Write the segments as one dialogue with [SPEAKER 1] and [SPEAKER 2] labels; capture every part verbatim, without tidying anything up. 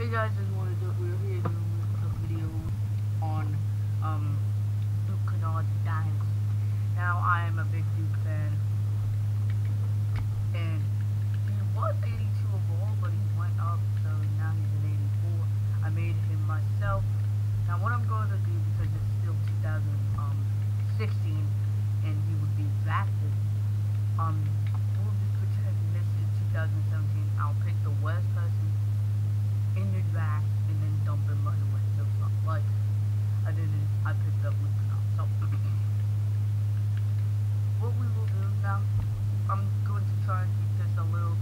[SPEAKER 1] Hey guys, just wanted to we're here doing a video on um Luke Kennard's Dynasty. Now I am a big Duke fan, and he was eighty-two overall, but he went up, so now he's an eighty-four. I made him myself. Now what I'm going to do, because it's still two thousand sixteen, and he would be drafted. Um, we'll just pretend this is two thousand seventeen. I'll pick the worst person in your draft and then dump him right away. So like I didn't I picked up Luke Kennard. So what we will do now, I'm going to try and keep this a little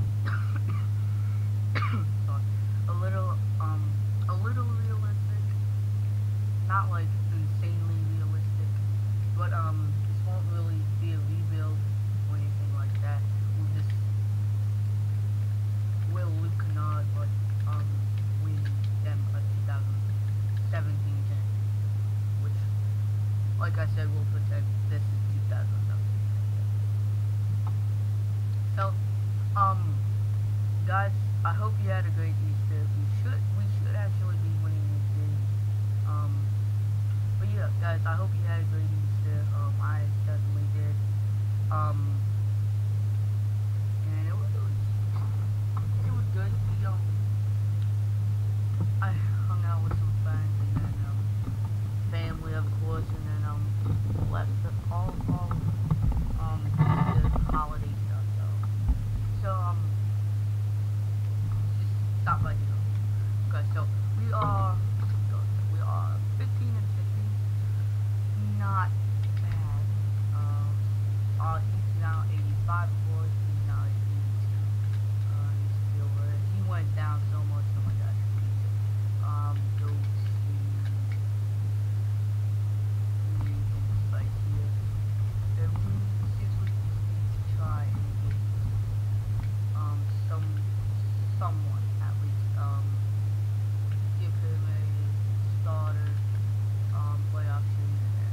[SPEAKER 1] sorry, a little um a little realistic. Not like insanely realistic. But um this won't really be a rebuild or anything like that. We'll just will Luke Kennard like um win them a two thousand seventeen championship, which, like I said, we'll pretend this is two thousand seventeen. So, um, guys, I hope you had a great Easter. We should, we should actually be winning these games. Um, but yeah, guys, I hope you had a great Easter. Um, I certainly did. Um, and it was, it was, it was good. We, um, I hung out with some friends and then um, family, of course, and then um left the all all um the holiday stuff. So so um just stop right here. Okay, so we are we are fifteen and sixteen. Not bad. Um, uh, he's now eighty-five, of course. He's now eighty-two. Uh, he's still uh, he went down so much. Oh my gosh. Um, go to right here. And we see if we need to try and get um some someone at least um give him a starter um play option. And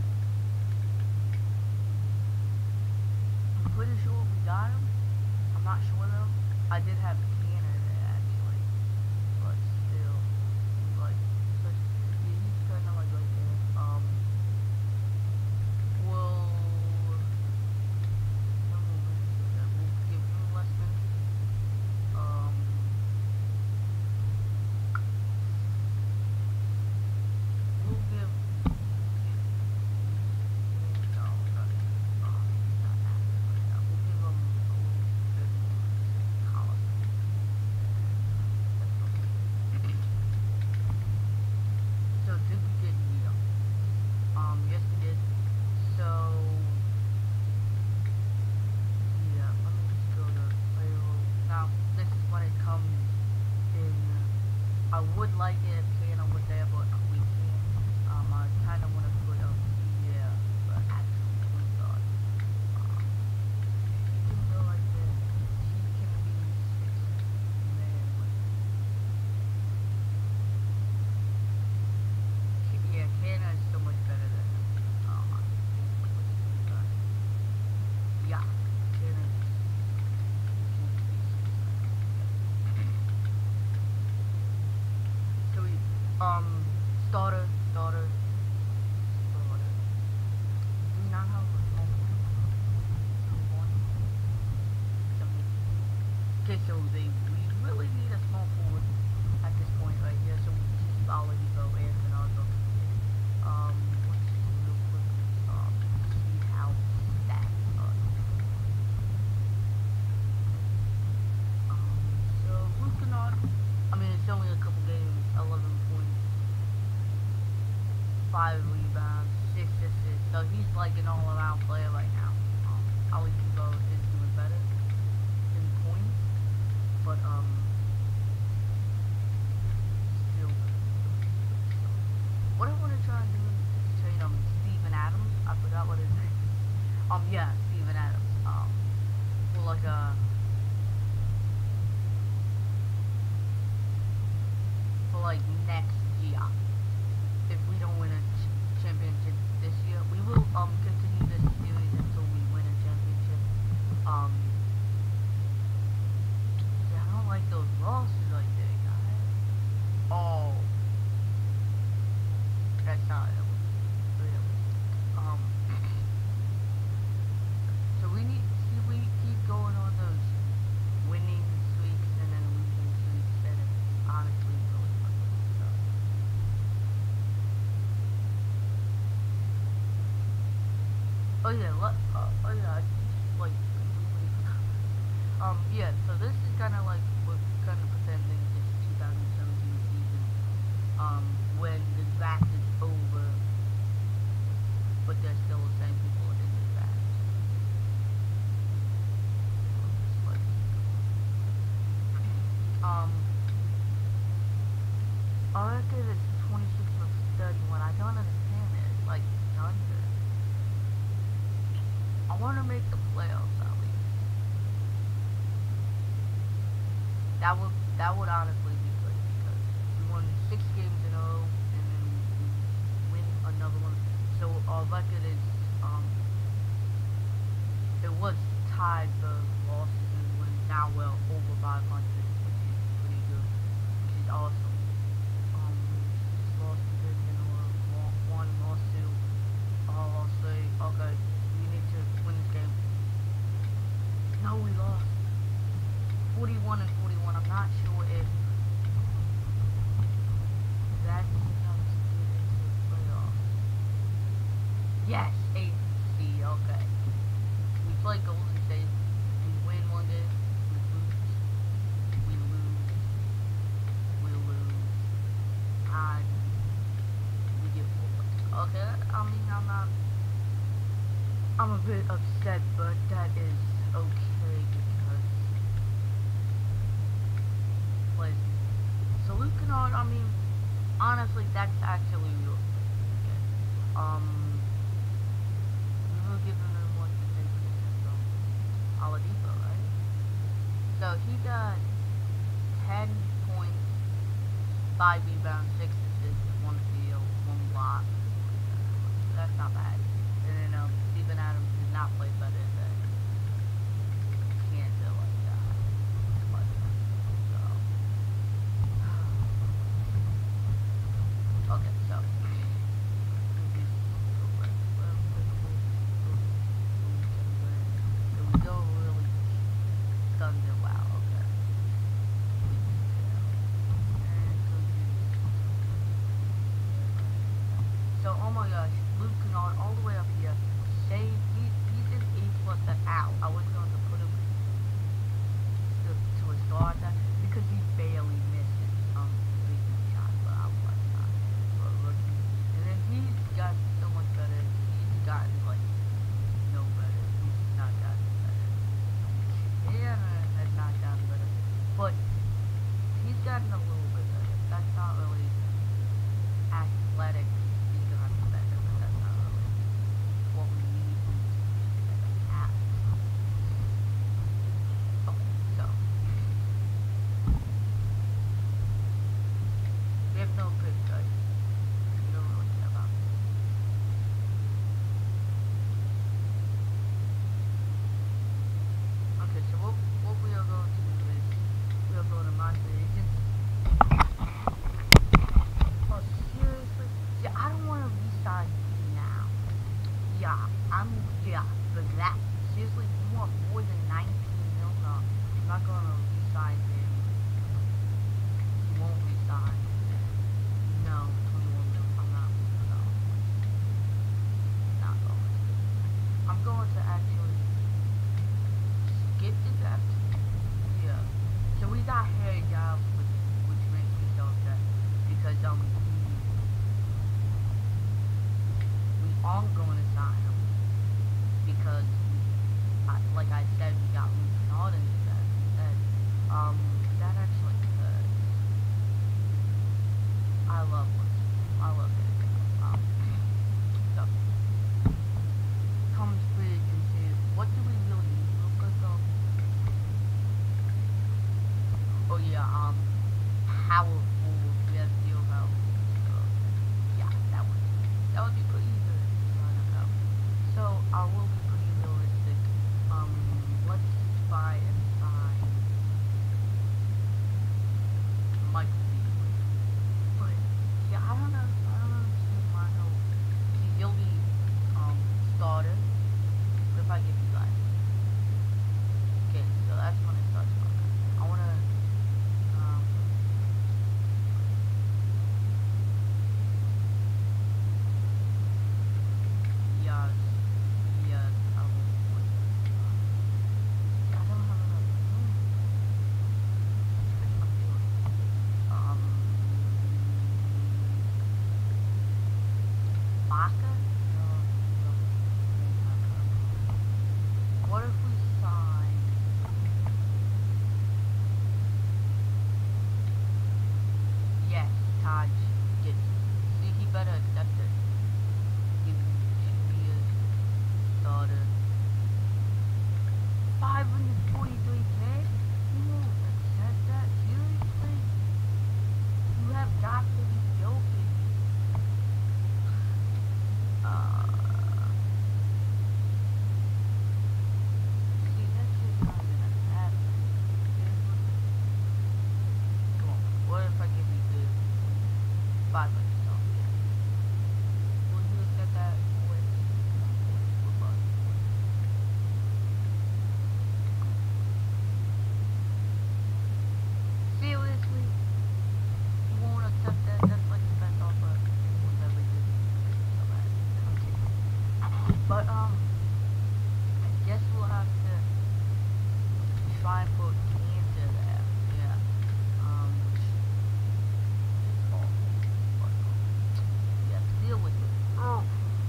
[SPEAKER 1] I'm pretty sure we got him. I'm not sure though. I did have Kennard actually, but still. Like, but yeah, he's kind of like right there. Um, we'll, we'll give him less minutes. Um, we'll give, give no, not, oh, he's not active right now. We'll give him a little bit more Collison. That's okay. So did we get Neo? Um, yes we did. So yeah, let me just go to payroll. Now this is when it comes in. I would like it if Kano was there, but we can't. Um, I kind of want to put up, yeah, but actually, oh my god. Um, he can go like this. He can be six man with. Yeah, Canada is so much better than um, yeah, Canada. So we um starter, starter, starter. Do we not have a small forward? Okay, so they we really need a small forward at this point right here. So we just keep Oladipo and Kennard. Um, let's see real quick, um, see how stats are. Um, so Luke Kennard, I mean, it's only a couple games, eleven points, five rebounds, six assists, so he's like an all-around player right now. Um, Oladipo is doing better in points, but, um, still good. What I want to try and do is trade um Steven Adams. I forgot what his name is. Um yeah, Steven Adams. Um for like a for like next year. If we don't win a ch championship this year, we will um continue this series until we win a championship. Um yeah, I don't like those losses right there, guys. Oh not really. Um, so we need, see, we keep going on those winning streaks and then losing streaks, and it's honestly really fun. So. Oh yeah, let, uh, oh yeah, I just, like, completely forgot. Um, yeah, so this is kind of like, we're kind of pretending it's two thousand seventeen season, um, when the draft is over, but there's still the same people in the draft. Um, I reckon it's twenty-six of thirty-one. I don't understand it. Like, thunder. I want to make the playoffs at least. That would that would honestly be good because we won six games in a row and then we win another one. So our record is um it was tied for losses and wins. Now we're over five hundred, which is pretty good, which is awesome. Um, just lost to good and one lost to. I'll say okay. We need to win this game. No, we lost. forty-one and forty-one. I'm not sure if that means I was get into the playoffs. Yes, eight seed. Okay. We play Golden State. We win one game. We lose. We lose. We lose. And we get four points. Okay. I mean, I'm not. I'm a bit upset, but that is okay because, like, so Luke Kennard, I mean, honestly, that's actually real good. Um, we were giving him what the favorite is from Oladipo, right? So he got ten points, five rebounds, six assists, one steal, one block. That's not bad. And then um, Steven Adams did not play better than can't do like that. Like that. So okay, so we go really thunder. Wow. Okay. So oh my gosh, Luke Kennard all the way up here. Say he, he's in A plus an out. I was going to put him to, to a star at that because he barely missed his um three shot, but I was like not for a rookie. And then he's gotten so much better. He's gotten like no better. He's not gotten better. Yeah, has not gotten better. But he's gotten a little bit better. That's not really athletic. Michael Beasley. But yeah, I don't know. I don't know. Saka? No, no, what if we sign? Yes, Taj gets. See, he better accept it. He should be a starter. five hundred forty-three K? You won't accept that? Seriously? You have got to be joking. Uh, see, that's just not gonna happen. Come on, what if I give you the five hundred stuff? Yeah. Will you accept that? Wait, what about seriously? You won't accept that? That's like the best offer anyone's ever given. So bad. I'm kidding. But, um, I guess we'll have to try and put cancer there. Yeah. Um, it's awful. But, um, we have to deal with it. Oh.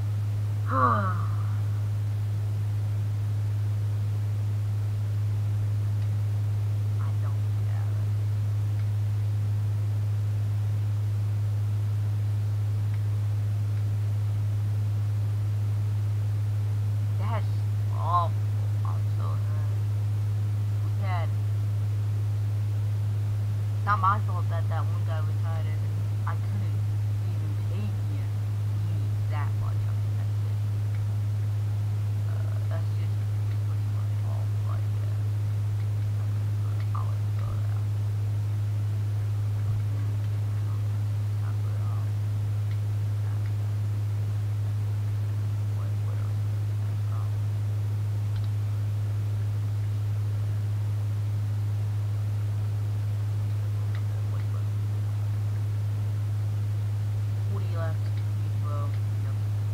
[SPEAKER 1] I don't care. That's awful. I'm so hurt. We had. It's not my fault that that one guy retired and I couldn't even pay him leave that much. I mean, that's it. Uh, that's just pretty much awful, I guess. I'll let it go now. Not good, um, what, what else? Um, what, what? forty left. Well, yep.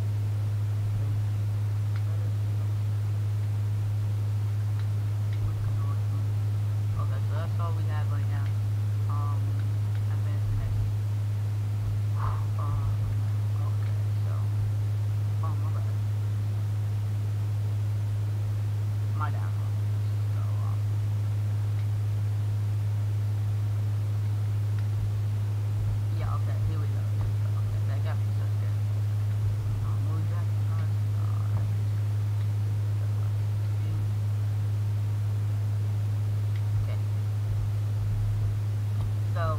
[SPEAKER 1] Okay, so that's all we have right now. Um, advance the next. Um, okay, so. Oh, my bad. My download. So, um. Yeah, okay, here we go. Okay, that got me so scared. Um, what was that? Uh, okay. So,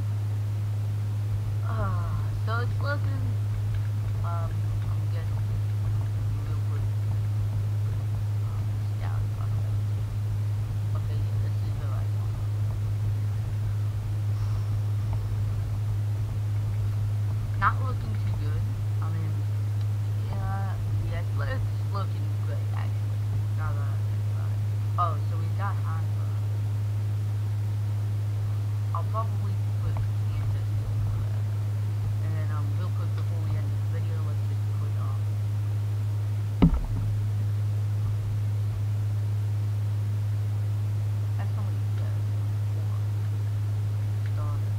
[SPEAKER 1] uh, so it's looking, um, I'm getting real quick. Um, yeah, okay. Okay, yeah, this is the right one. Not looking too good. I mean, yeah, the athletics looking great, actually. Now that I think about it. Oh, so we've got Hansa. I'll probably put Kansas over there. And then, um, real quick before we end this video, let's just put, um, that's only, yeah, four starters.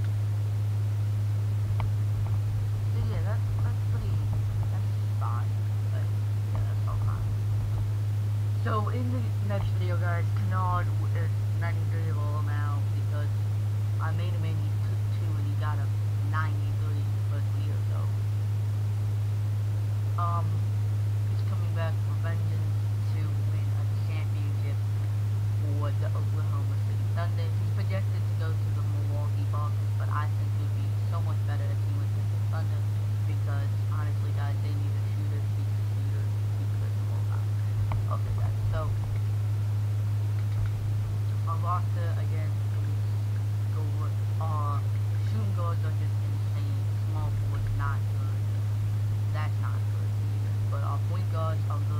[SPEAKER 1] So yeah, that's, that's pretty, that's fine. But, yeah, that's all fine. So, in the next video, guys, Kennard is ninety-three overall now because I made him eighty-two and he got a ninety-three the first year, so. Um, he's coming back for vengeance to win a championship for the Oklahoma City Thunder. He's projected to go to the Milwaukee Bucks, but I think it would be so much better if he went to the Thunder because, honestly, guys, they need a shooter. He's a shooter. He's the best of all time. Okay, guys, so our roster, again, is go with, uh, shooting guards are just insane. Small forwards, not good. That's not good either. But our point guards are good.